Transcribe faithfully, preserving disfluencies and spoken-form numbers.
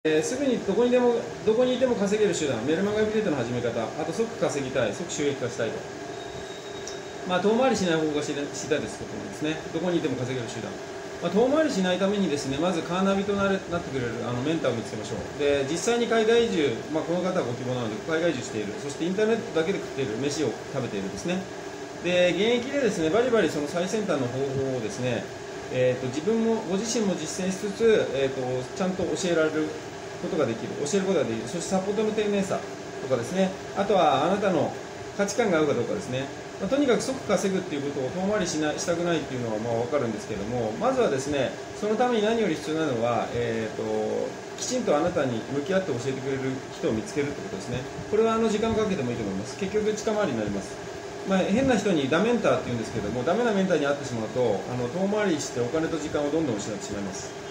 えーすぐにどこにでもどこにいても稼げる手段、メルマガアフィリエイトの始め方、あと即稼ぎたい、即収益化したいと、まあ、遠回りしない方がしたいですことなんですね、どこにいても稼げる手段、まあ、遠回りしないためにですね、まずカーナビとなれなってくれるあのメンターを見つけましょう。で、実際に海外移住、まあ、この方はご希望なので海外移住している、そしてインターネットだけで食っている、飯を食べているですね。で、現役でですねバリバリその最先端の方法をですね、えー、と自分もご自身も実践しつつ、えー、とちゃんと教えられることができる、教えることができる、そしてサポートの丁寧さとかですね、あとはあなたの価値観が合うかどうかですね、まあ、とにかく即稼ぐっていうことを遠回りしなしたくないっていうのはまあ分かるんですけども、まずはですねそのために何より必要なのは、えー、ときちんとあなたに向き合って教えてくれる人を見つけるってことですね。これはあの時間をかけてもいいと思います。結局近回りになります。まあ、変な人にダメンターって言うんですけども、ダメなメンターに会ってしまうとあの遠回りしてお金と時間をどんどん失ってしまいます。